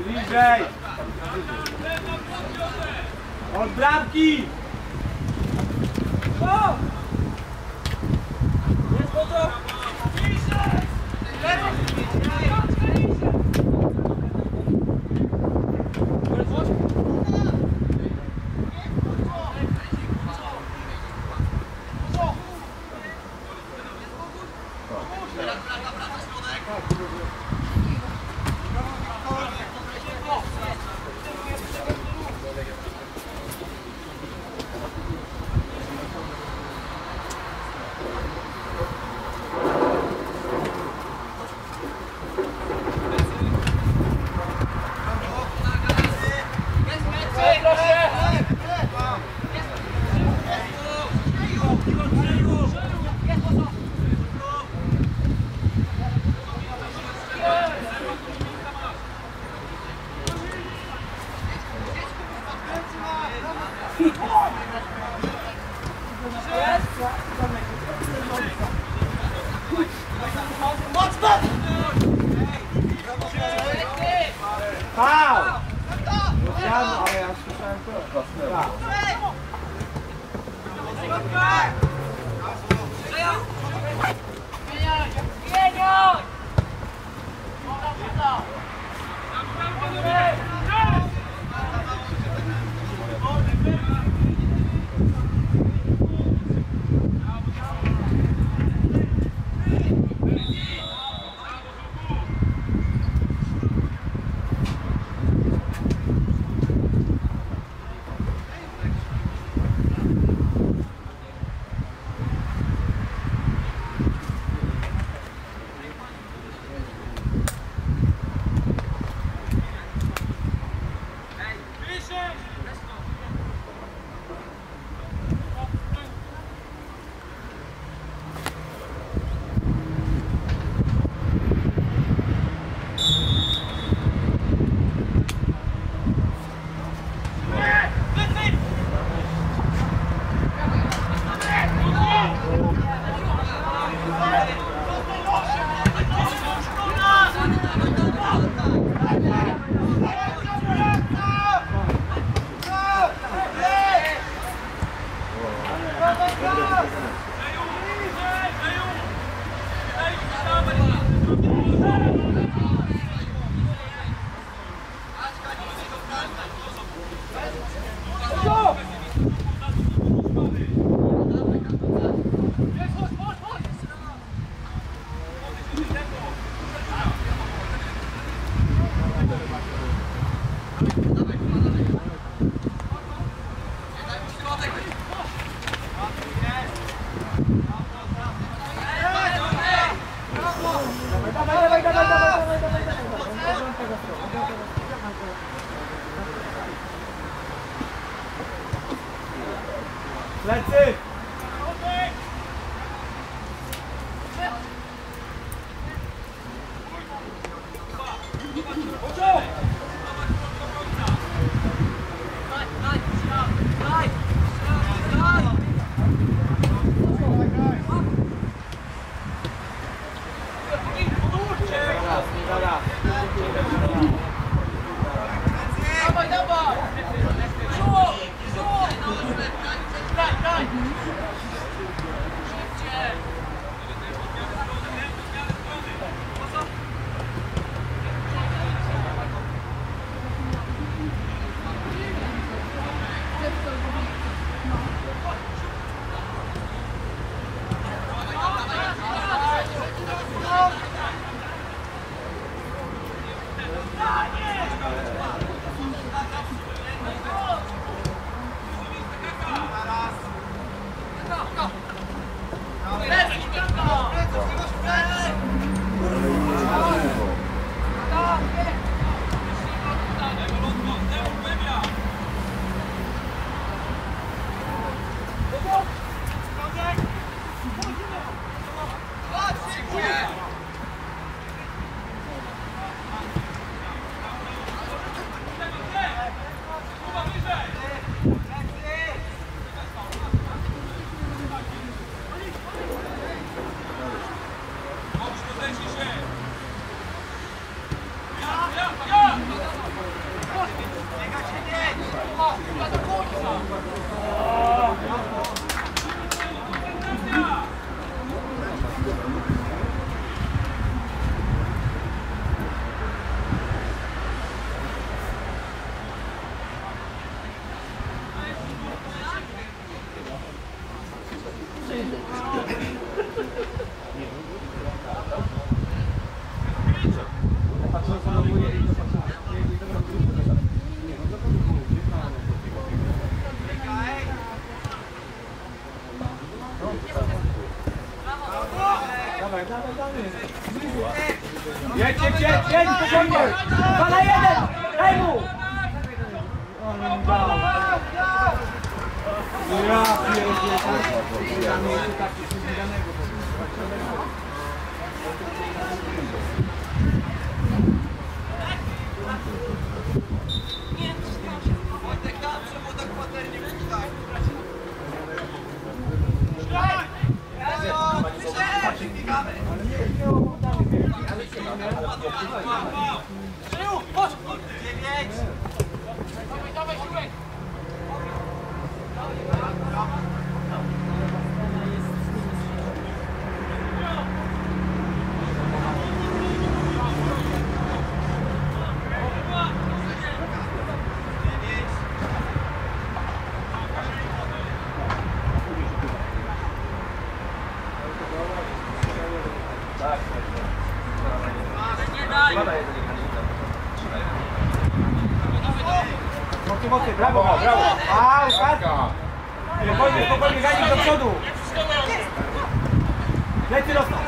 Bliżej! Od bramki! O! Jest po co? Bliżej! Pał! Luciano, ale ja słyszałem to. Plecy! Mocny, brawo, brawo! A, Łukasz! Spokojnie, Ganik do przodu! Lecy rosną!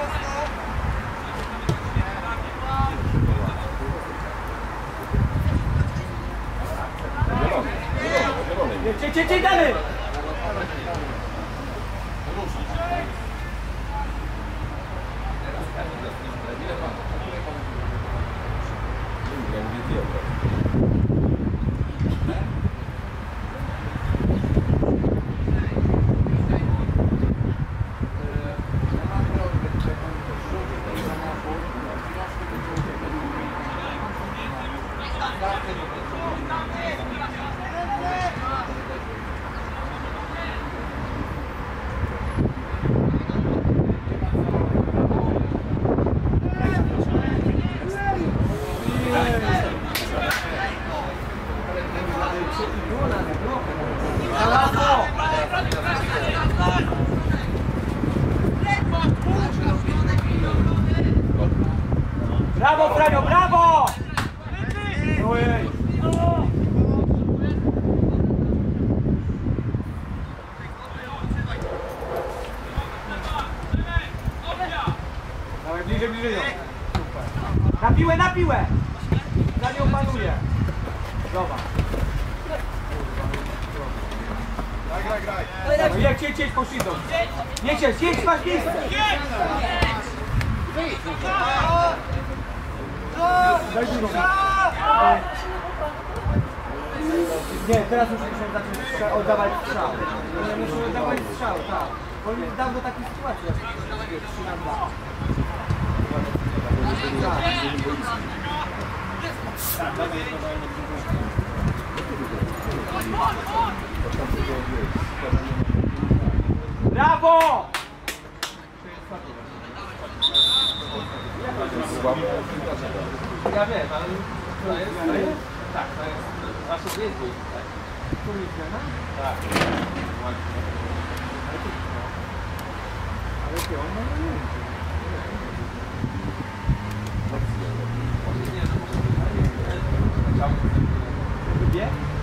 Cię dalej! Brawo, Franio, brawo! Ojej! Dawaj, bliżej, bliżej. Na piłę! Za nią panuje. Zobacz. Graj. Jak cieć, poszlidą. Nie cieć, masz miejsce. Daj dużo. Nie, teraz już muszę zacząć oddawać strzał. Muszę oddawać strzał, tak. Bo nie dam do takiej sytuacji, jak 3-2. Brawo! Ja wiem, ale to jest... Tak, to jest... Nasze dwie jest tak? To jest zmiana? Tak. Ale ty, on ma nie wiem. Gdzie?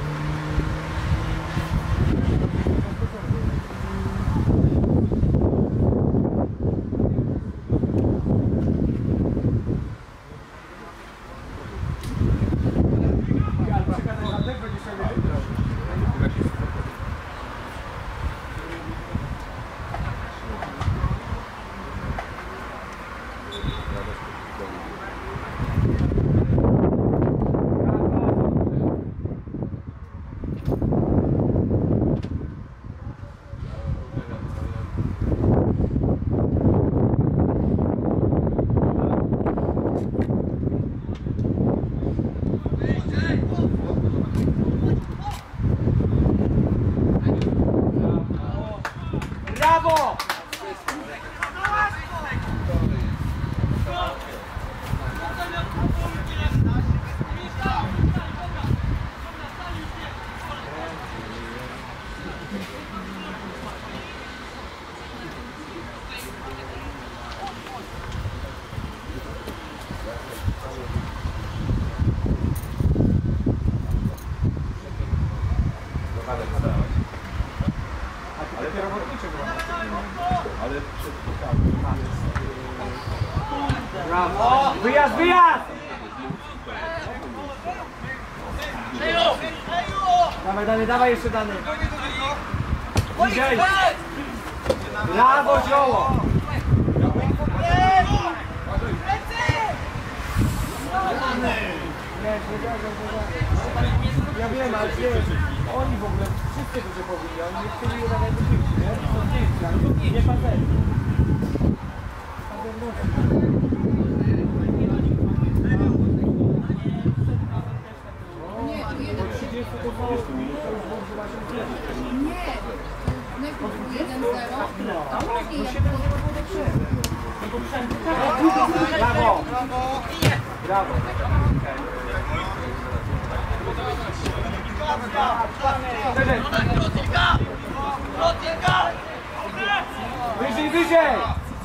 Brawo! Ale te robotnicze były. Ale brawo! Wyjazd! Dawaj, dawaj jeszcze dany. Bliżej! Brawo, zioło! Ja wiem, ale wiesz, oni w ogóle wszyscy to się powinni, oni nie chcieli udawać do piłki, nie? To zdjęcia, ale nie fazer. Po 30 to było, to już było chyba się zjeżdżać. Nie, najpierw było 1-0, a później jak Brawo! Brawo! Wyżej, wyżej!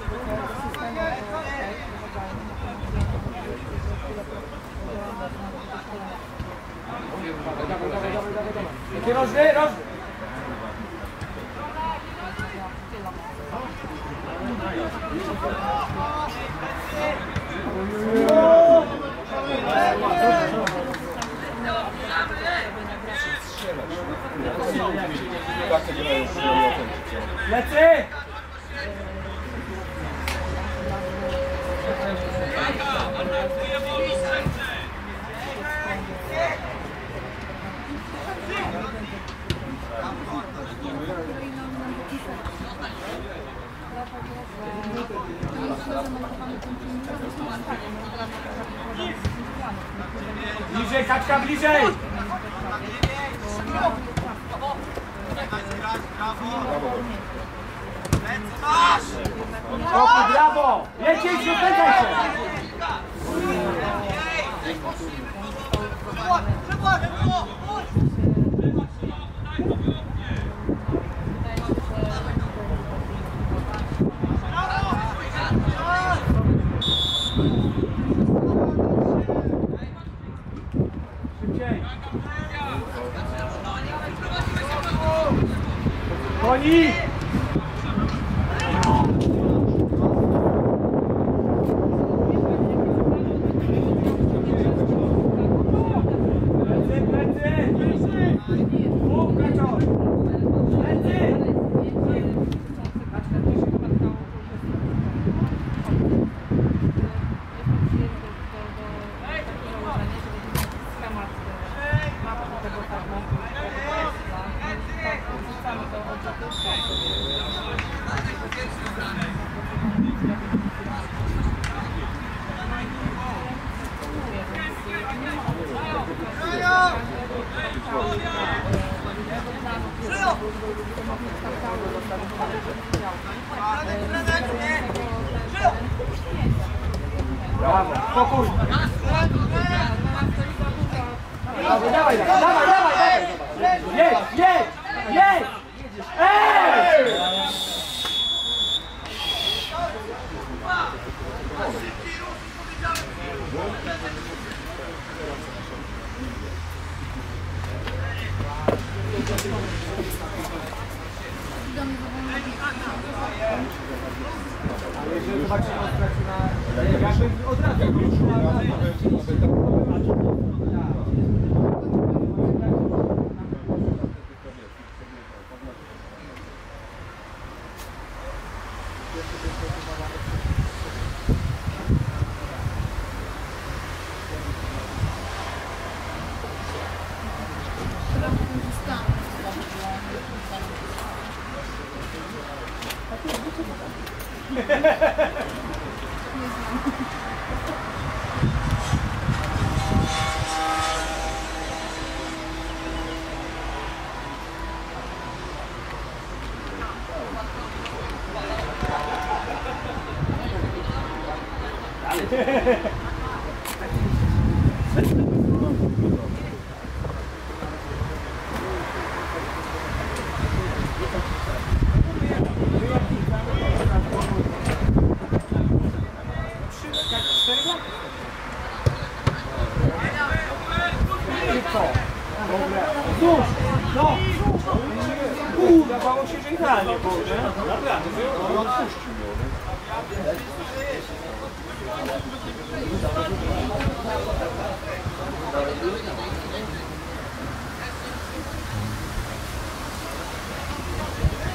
Jakie rożny, rożny! Lecy! Bliżej, Kaczka, bliżej! Spokój, brawo! Jedźcie, nie pędzaj się! Szybciej! Koni! Brawo, spokój! Dawaj, dawaj, dawaj, dawaj! Jedź, jedź, jedź! Ej! Ale jeżeli zobaczymy na jakby od razu No! Udawało się, że idealnie było, nie? Naprawdę. On odpuścił ją, nie?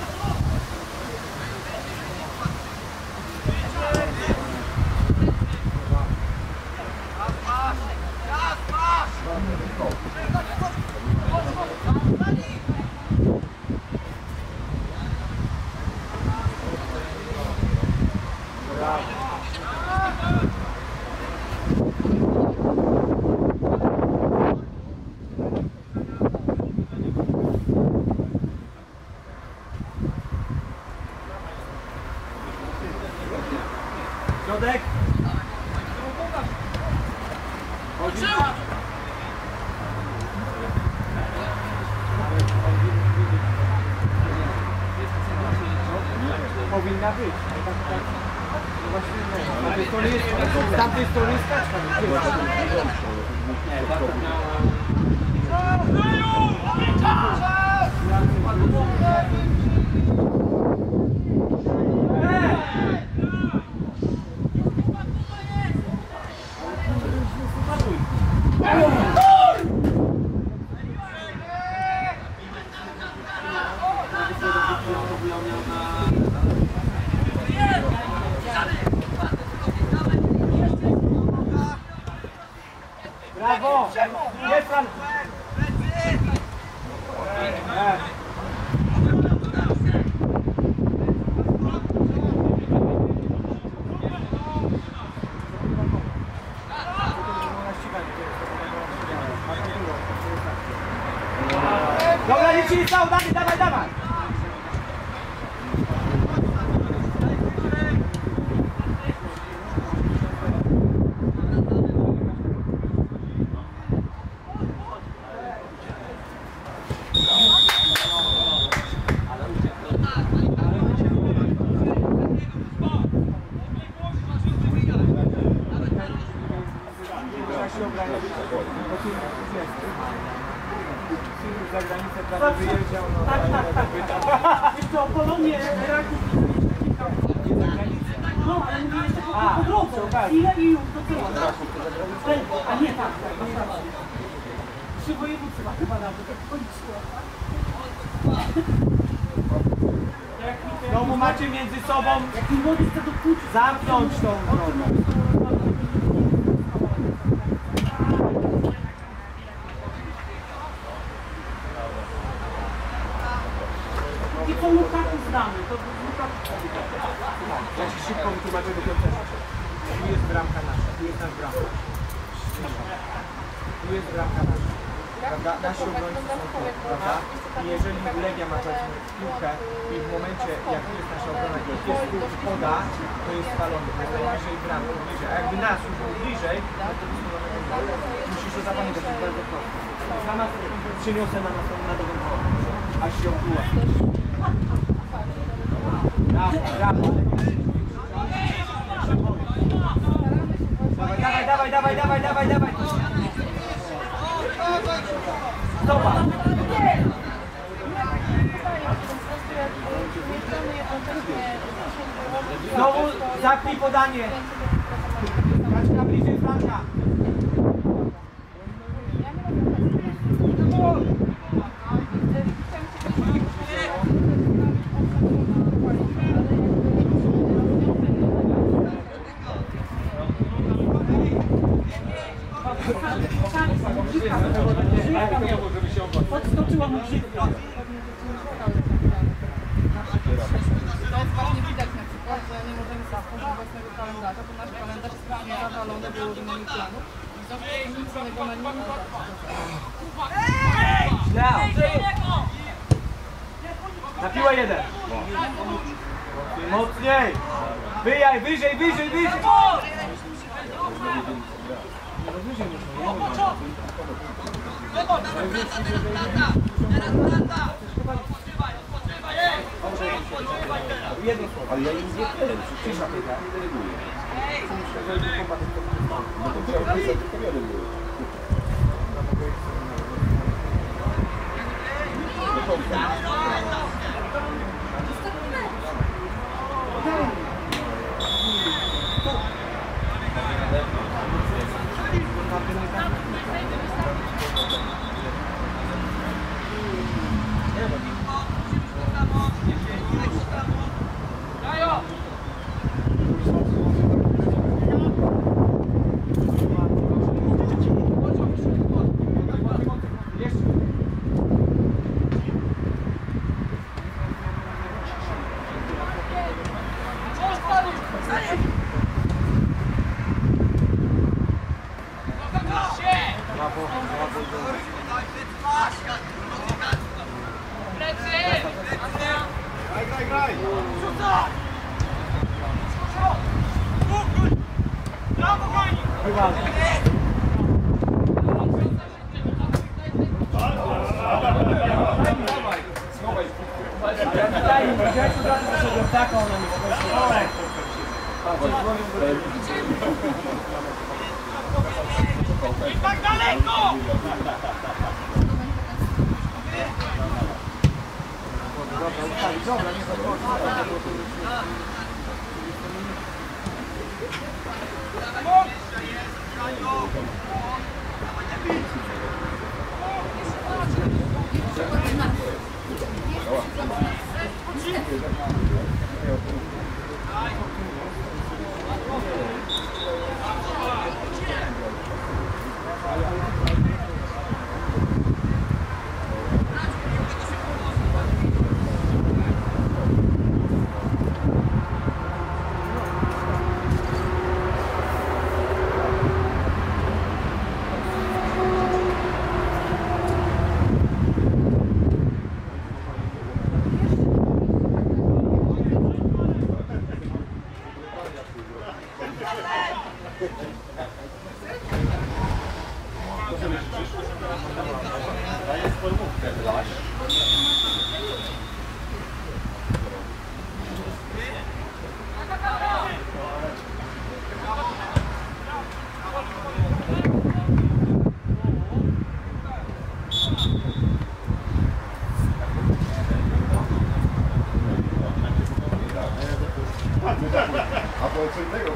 Środek. Powinna być. Z tamtej strony skaczka. Nie, bardzo brawo! Jest pan! Dobra, nic się nie stało, dawaj, dawaj, dawaj! Za granicę prawie wyjeżdżał, no tak. Jeszcze o Polonię, Raków. No, ale mówię jeszcze po drodze. Ile i już do tyłu. A nie, tak. Przy województwa chyba nawet, tak kończyło. Znowu macie między sobą, jaki młody chce dokuczyć, zamknąć tą drogę. I po Lukaku znamy, to Lukaku. Ja się szybko wytłumaczę do końca. Tu jest bramka nasza, tu jest nasz bramka. Tu jest bramka nasza. Prawda? Nasi obrońcy są tu, prawda? I jeżeli Legia ma piłkę i w momencie, jak tu jest nasza obrona i jest tu poda, to jest spalony. To jest najbliżej bramki, bliżej. A jakby nas już było bliżej, to musisz to zapamiętać, to jest bardzo proste. Sama przyniosę na dobrą drogę, aż się obuła. Brawo, brawo. Dawaj, dawaj, dawaj, dawaj, dawaj. Zobacz. Znowu zapnij podanie. Kaczka bliżej flanka. Podskoczyła mu brzydko. To jest właśnie widać na przykład, że nie możemy stworzyć własnego kalendarza, bo nasz kalendarz jest właśnie zawalony wyłożonymi planów i w związku z tym nic innego na nim nie Na piłę jeden. Mocniej. Wyjaj, wyżej, wyżej, wyżej. Jedno słowo. Ale ja im nie wiem, przecież ja nie deleguję. No to trzeba być zatypowiony był. Tak daleko! Dobra, nie A to co innego.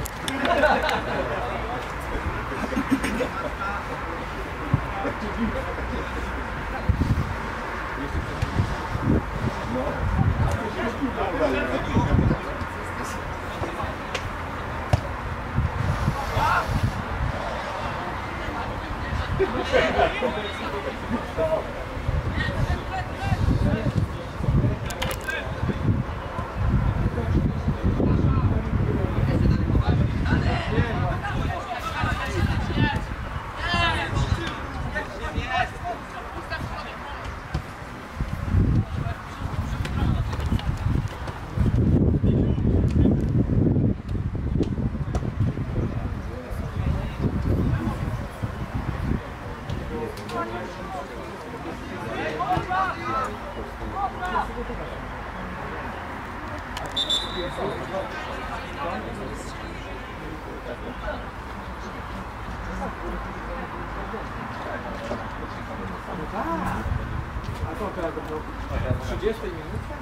A co teraz do 30 minuty?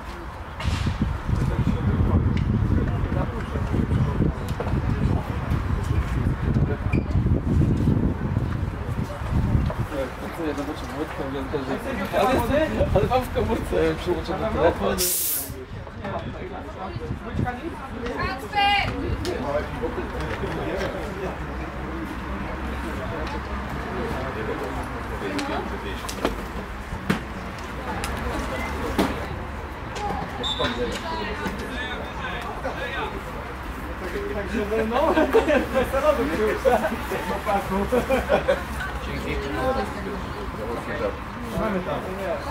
Ja zobaczę wódkę, wiem też, że... Ale mam w komórce przyłączony telefon. Także no, bez samochodu przyjechał. Mamy tam.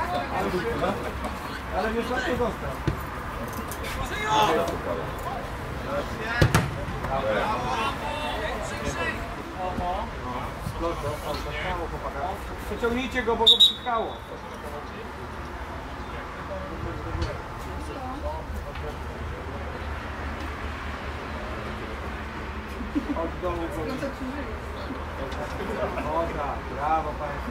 Ale wiesz, jak to został? Przeciągnijcie go, bo go przykało. Od dołu go. O tak, brawo Państwo.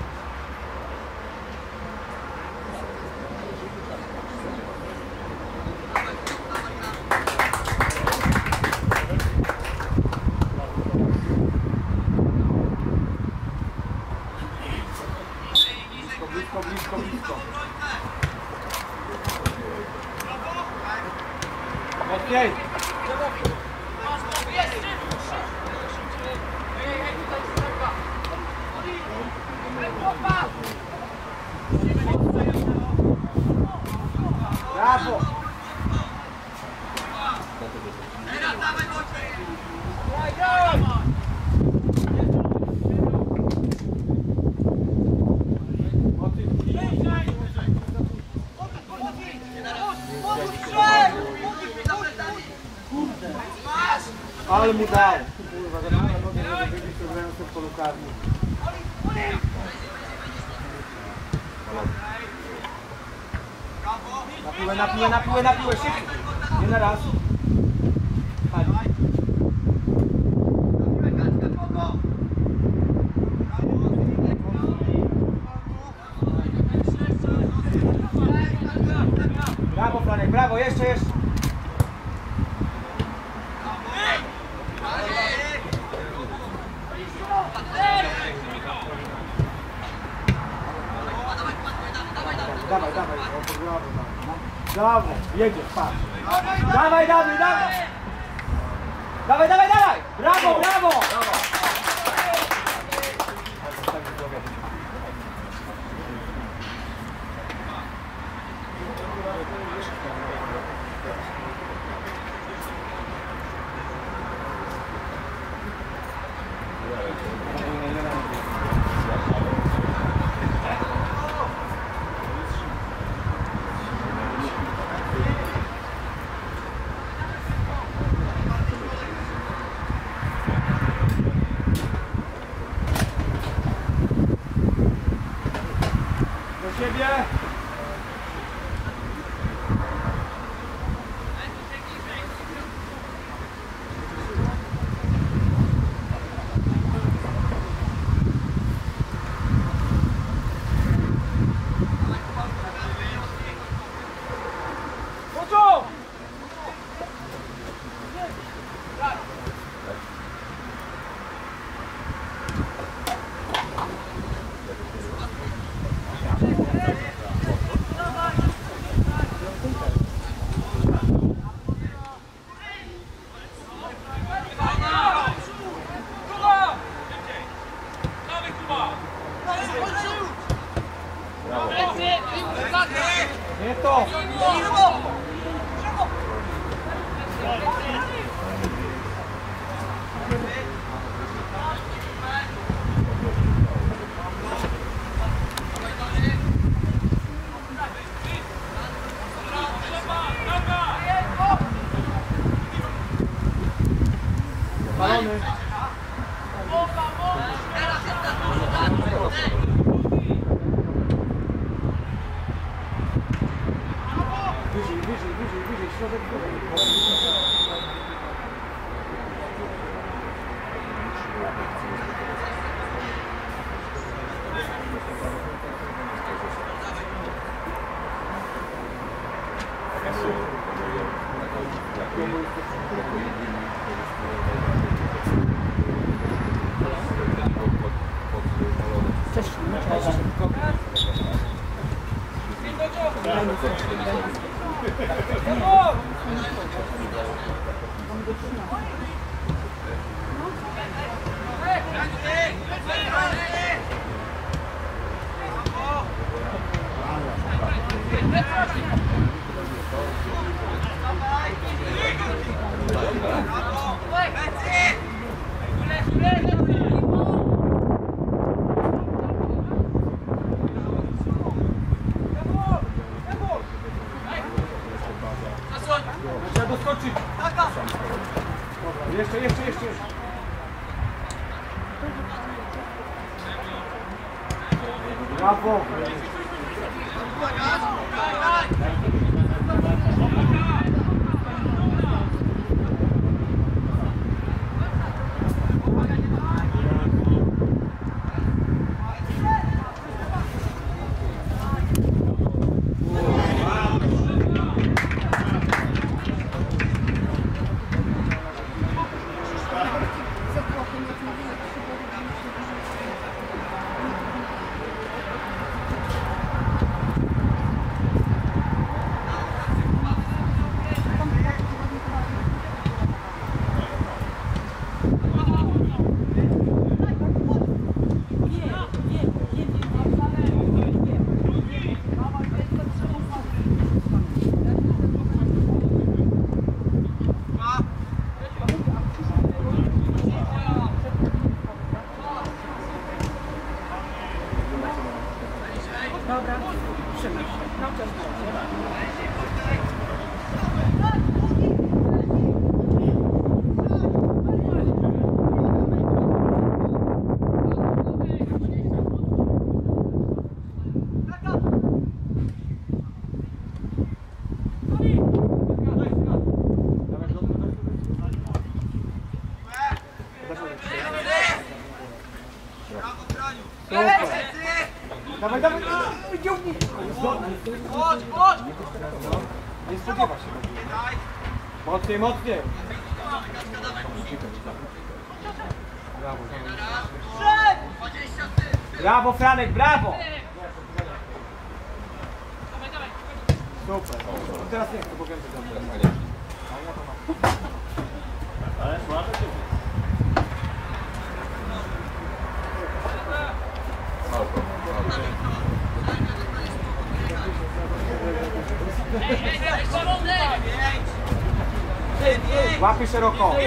Blisko. Mocniej. Brawo. ale mu dał. Kurwa, za prawe nogi może wybić, to grają sobie po lukarni. Na piłę, szybko. Nie na raz. Chodź. Brawo, Franek, brawo, jeszcze. Dawaj, brawo, jedziesz, patrz. Dawaj! Brawo! Siebie. Nie to! Palony! Wyżej, środek góry. Trzeba doskoczyć. Jeszcze. Brawo. Dobra, trzymaj się. No, to Nie spodziewa się. Mocniej, mocniej. Brawo, brawo Franek, brawo! Super. No teraz nie chcę, bo więcej dobrze. Ale słabe cię. Łapy szeroko.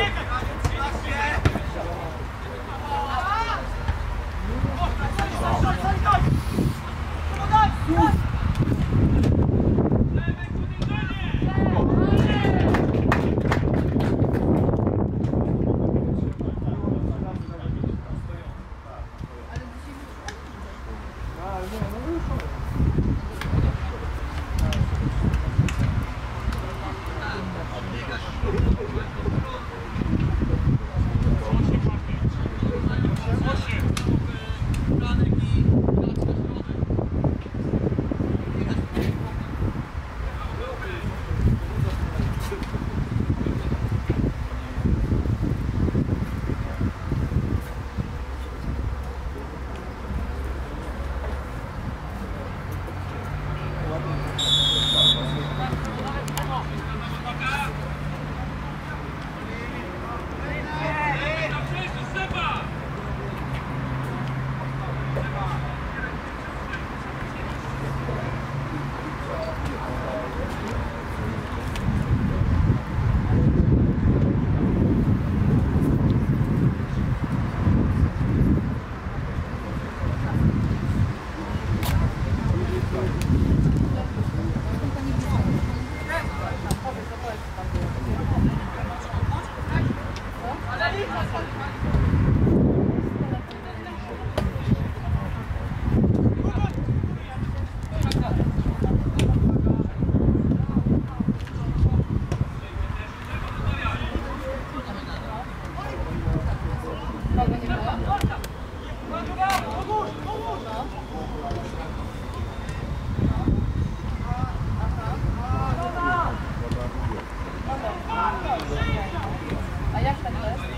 A jak tak to jest?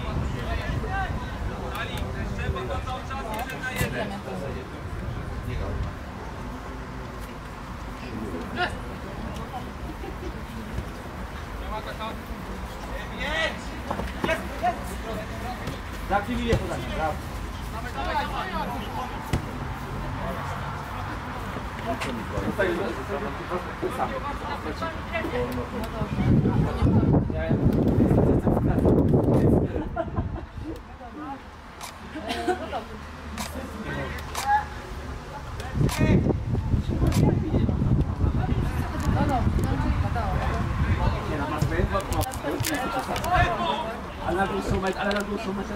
Zamknij linię podania, brawo. Ale na dłuższą metę.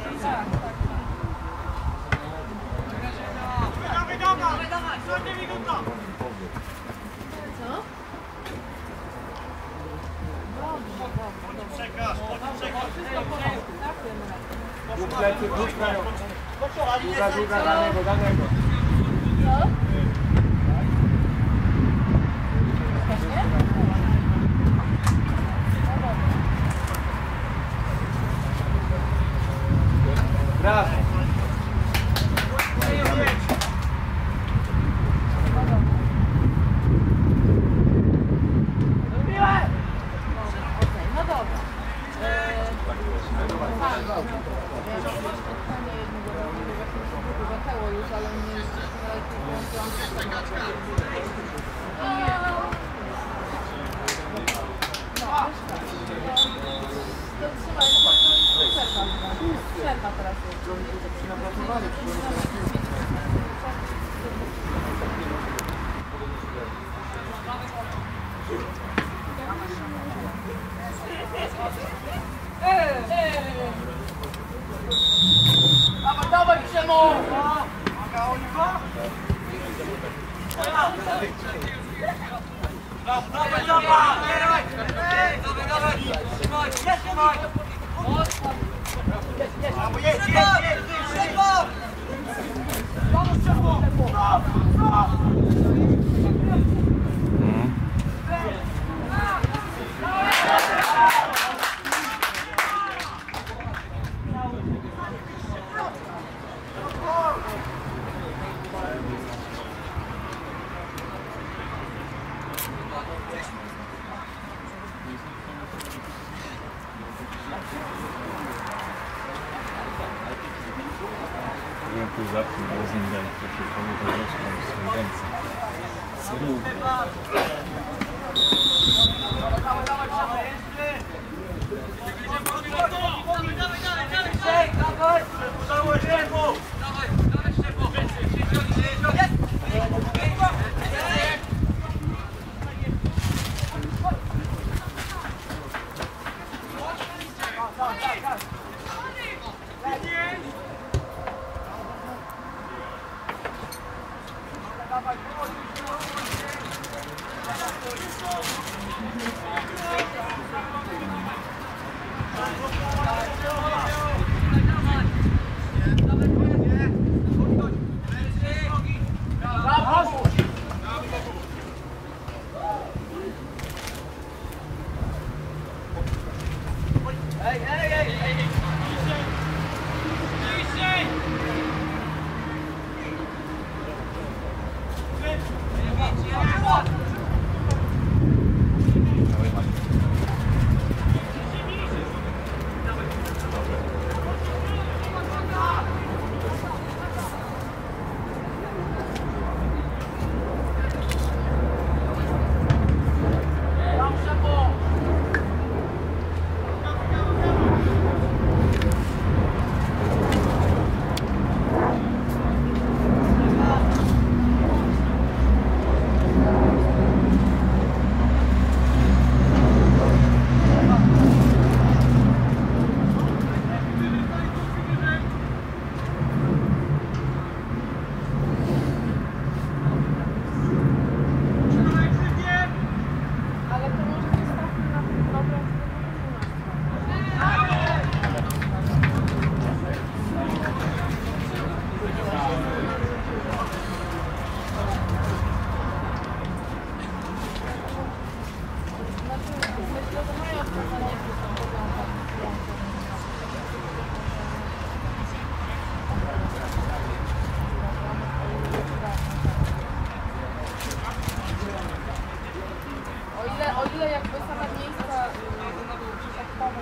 Druga, danego. Co? Brawo. No dobra. Zaczęło już, ale nie przerwa teraz Dawaj, Przemo! Tu zawsze rozumiem, że się pomogą w swojej ręce. O ile jakby same miejsca przypadkowe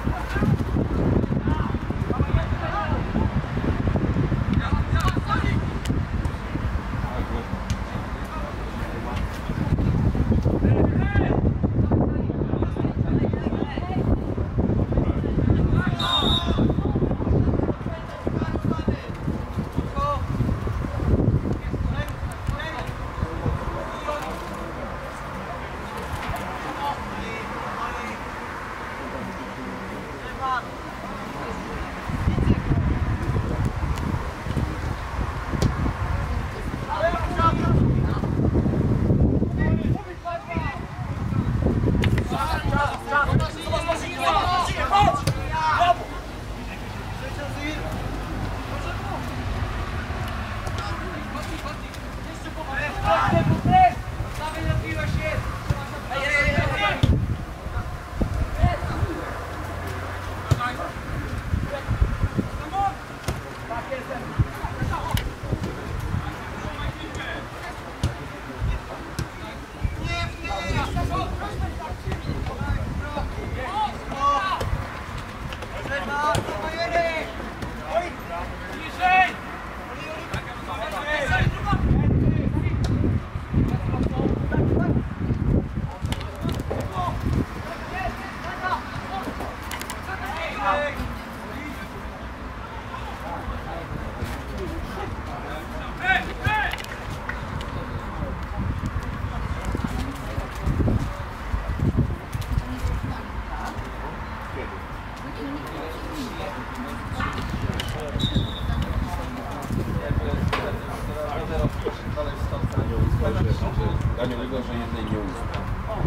Daniel wygląda, że jednej nie usta.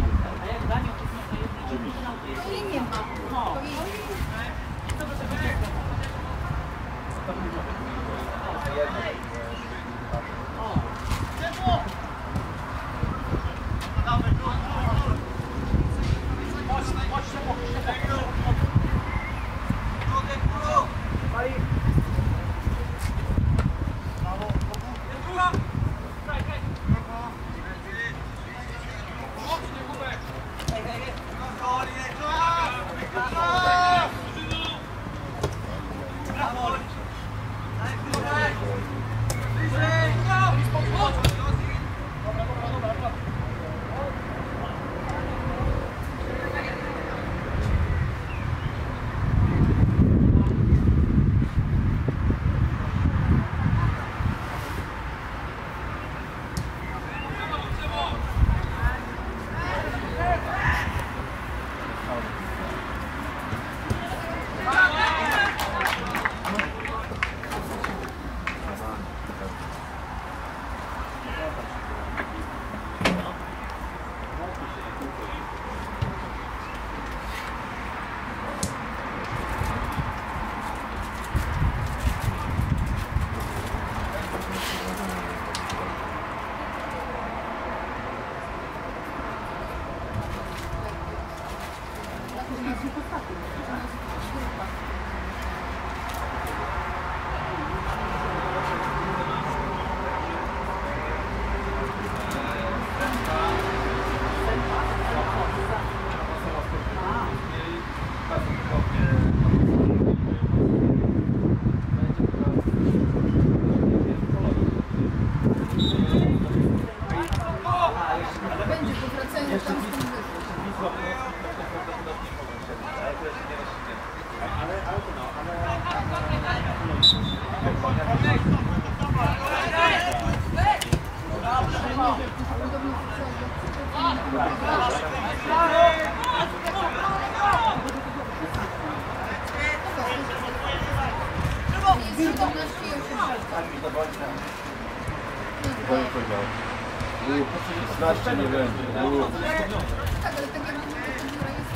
Nie ma. Znacznie nie będzie. Tak, ale tak jakby procedura jest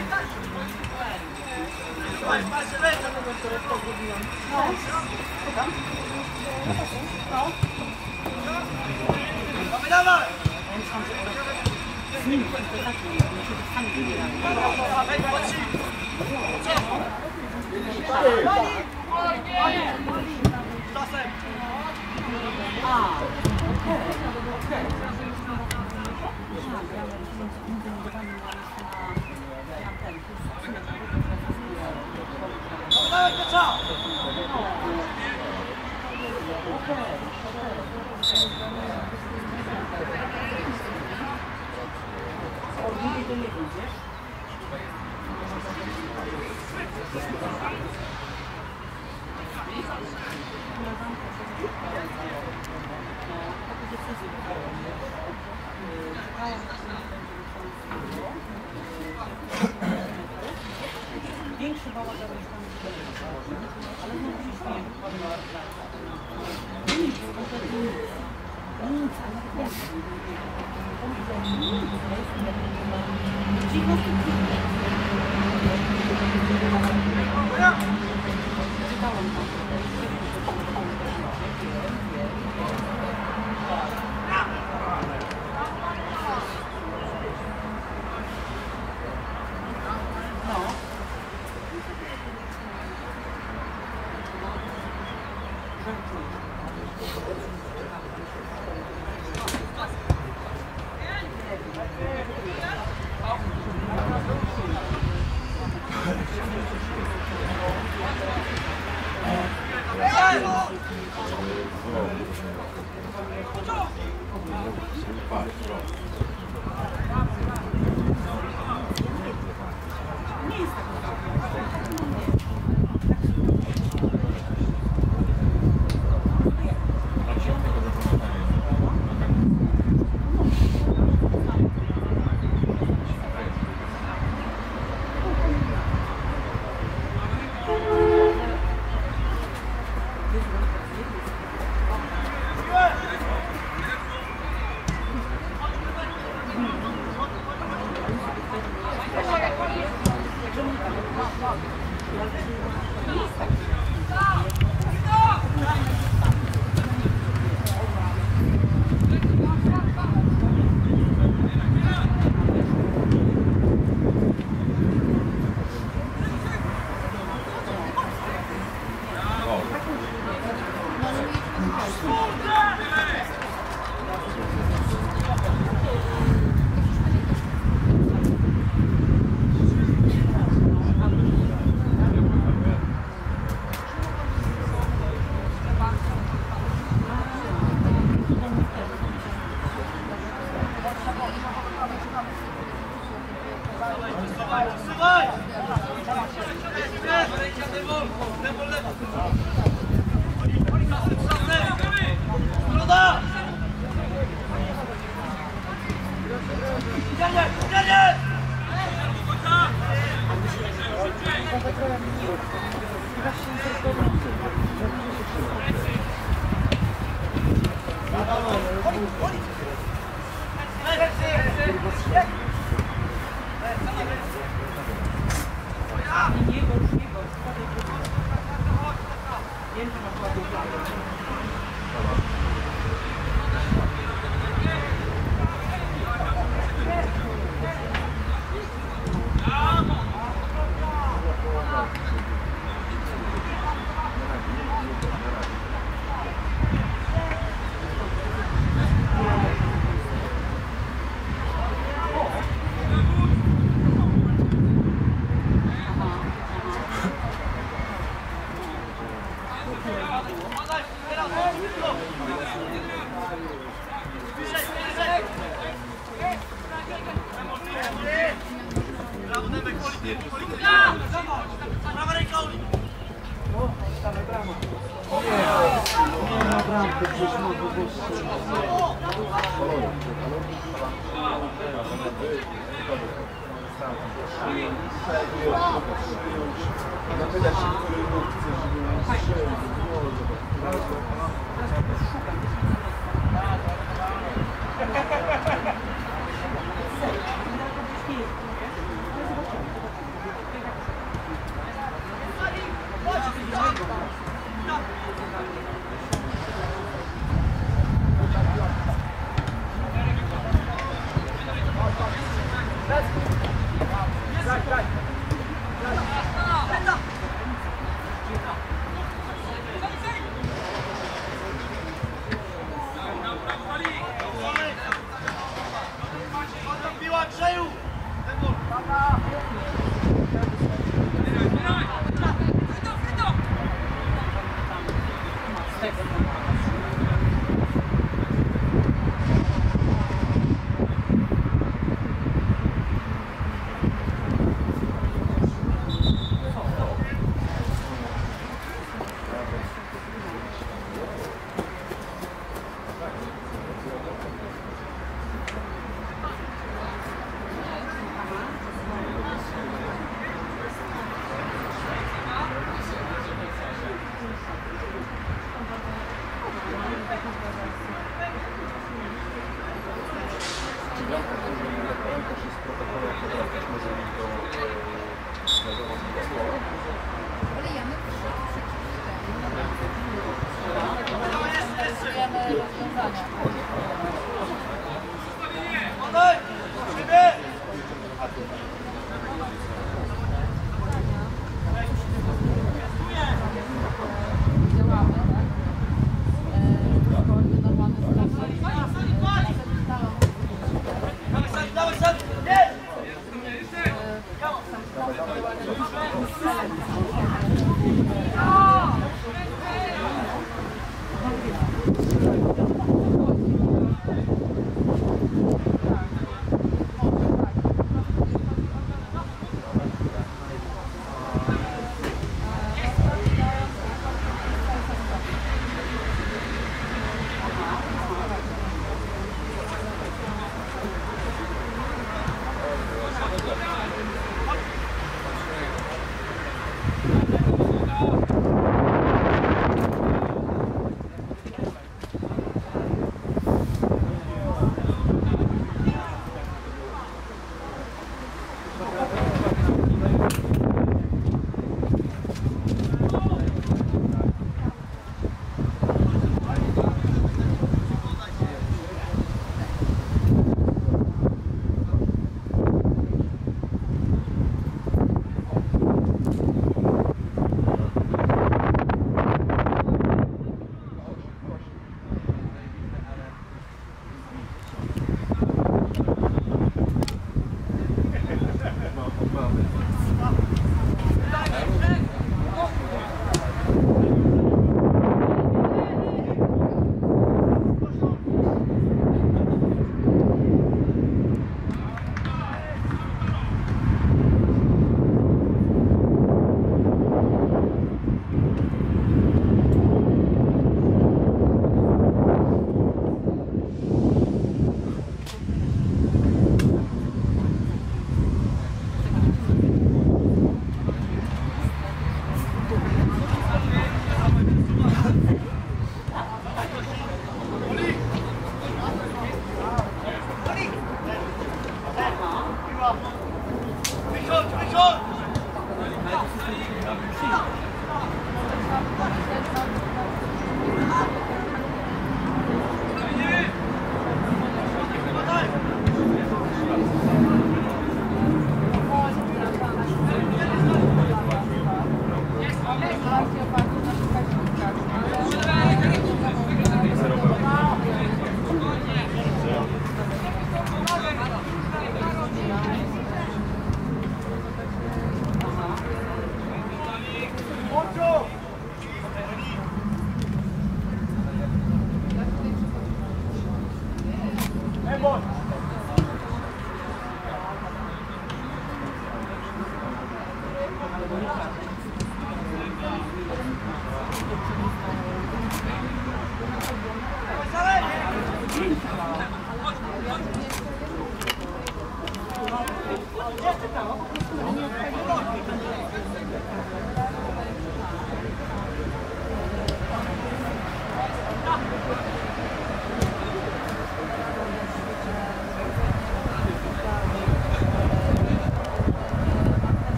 Większy bałagan niż tam ale no nic, kompletnie nic. Nic, cicho, czytałam tam. Zapytać się, który ruch chce, żeby on strzelił.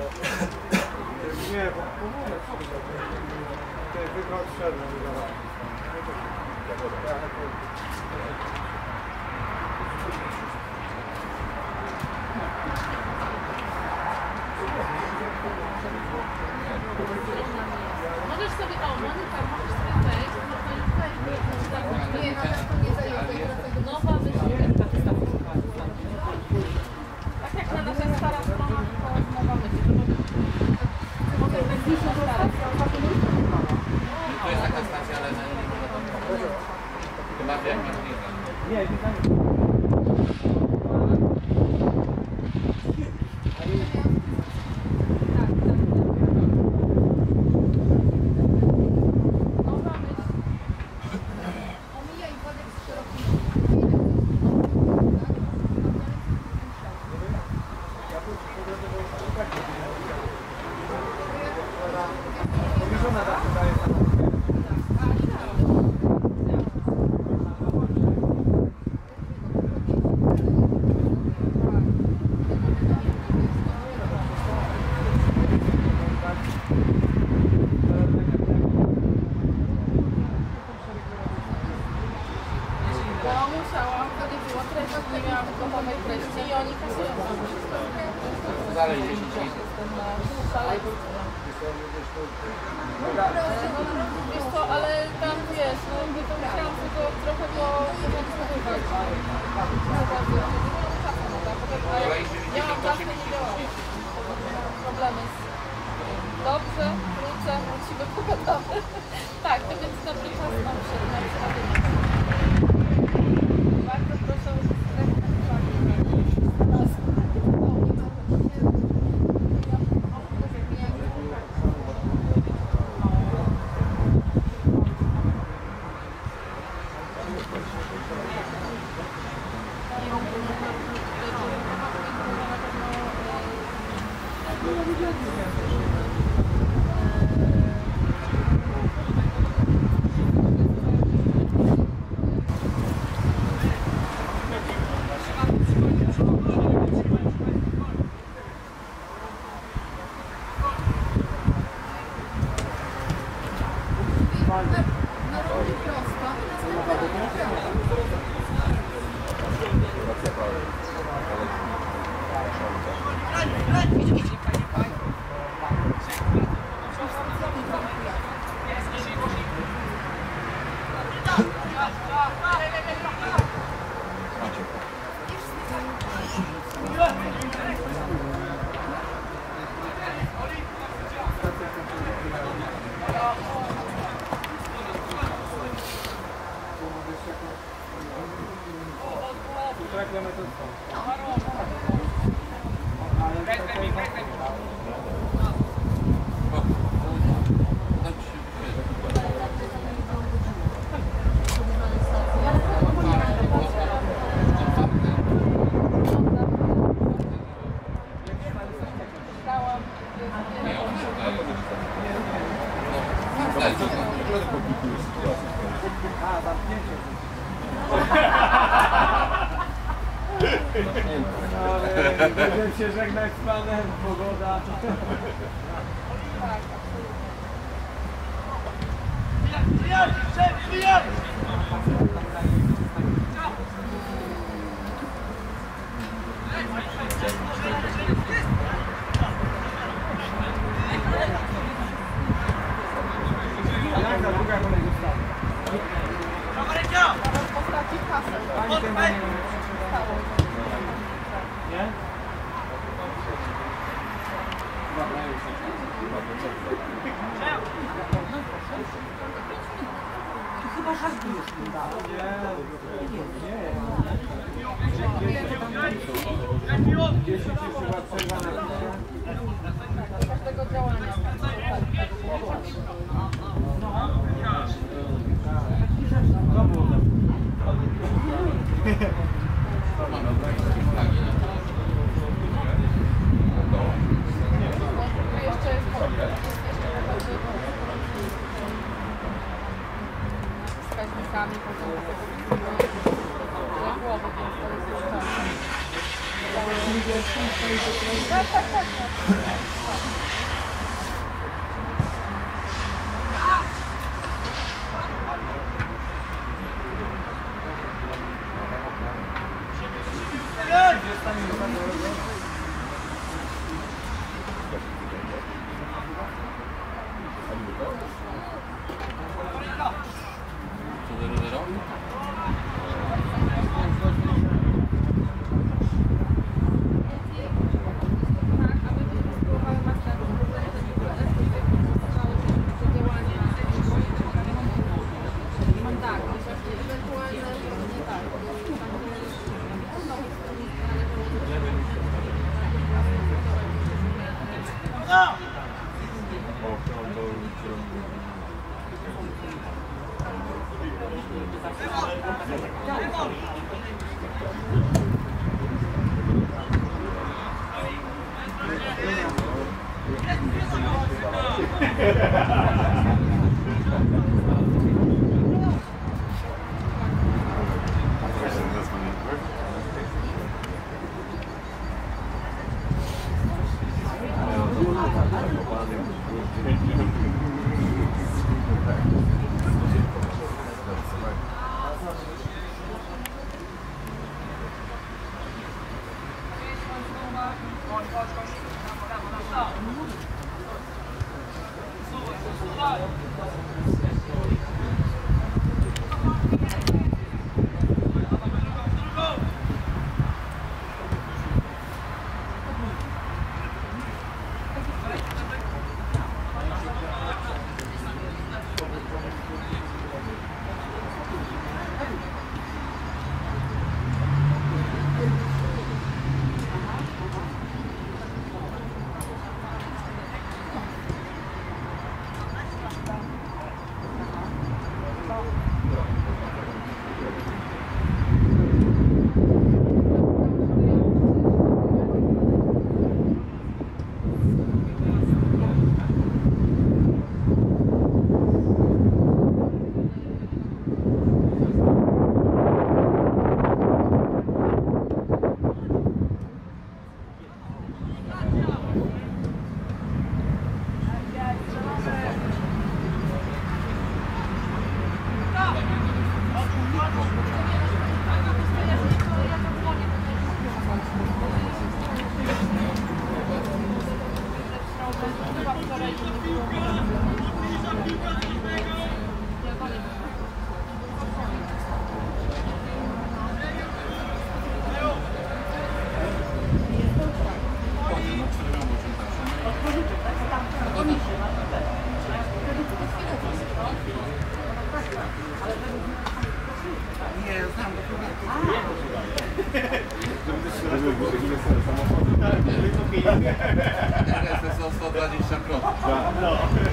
Nie, bo ty tylko odszedłem. Możesz sobie, Monika, możesz sobie wejść, nie, nawet to nie zajęte. Nowa myśl. Tak jak na nasza stara strona, to nowa myśl. Mogę wejść na stara strona. To jest taka stacja, ale chyba wiem, Nie, dalej 10 minut. Wiesz co, ale tam wiesz, no jakby to musiałam tylko trochę go wykorzystywać. Ja mam zawsze nie działało. Problemy z... Dobrze, wrócę, uczciwie pogadamy. Tak, to więc dobry czas mam przed nami. Bardzo proszę o Będziemy się żegnać z panem, pogoda. Jak za druga kolej została? postaci kasę. Pani ten nie nie? Chyba żarty już nie dało. Każdego działania. Jeszcze jest z kaźnikami, potem głowy, więc to jest już tak. Tak. RSS o 120%.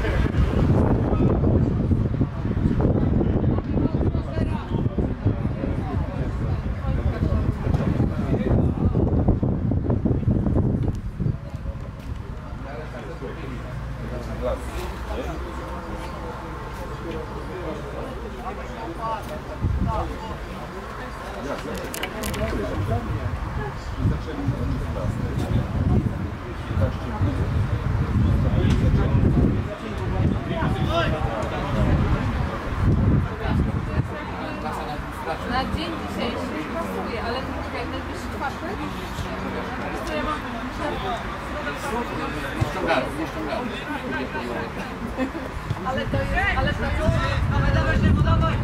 Na dzień dzisiejszy pasuje, ale jak najbliższy czwartek, to ja mam ale to jest, dawaj, dawaj, szybko, dawaj.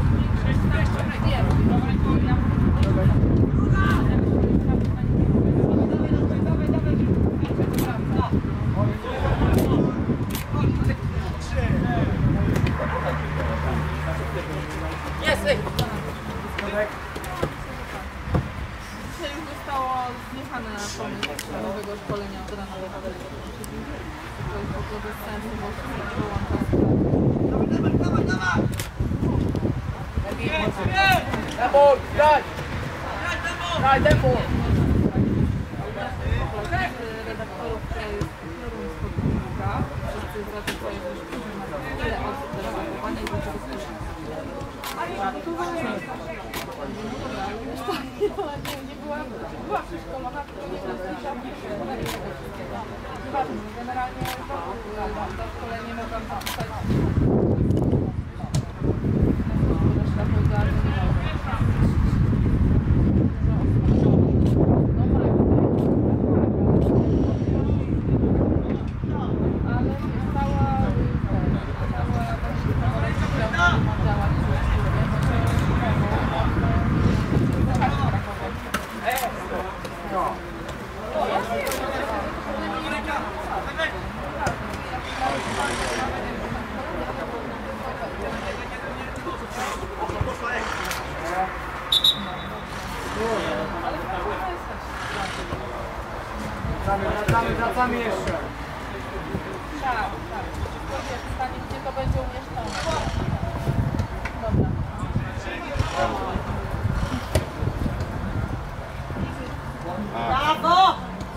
Dzisiaj już zostało zjechane na pomysł nowego szkolenia od rana do kabelego. To jest w ogóle bez sensu, bo się wyłącza. Demo, graj! Graj, demo! Redaktorów, która jest długa, wszyscy zazwyczaj już ile osób do redagowania i do tego nie była przeszkolona, tylko nie generalnie to szkolenie mogłam zapisać. Wracamy jeszcze. Tak, tak. To jest pytanie, gdzie to będzie umieszczone. Dobra. Brawo!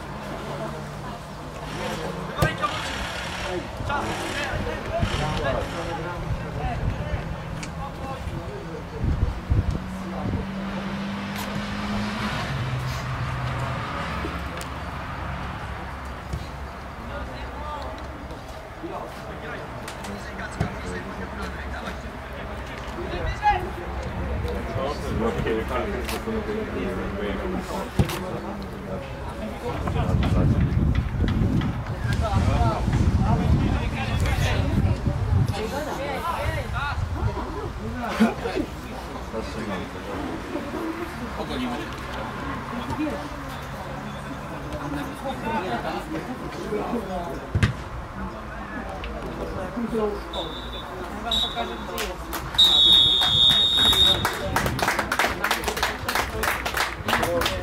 Ja wam pokażę, gdzie jest.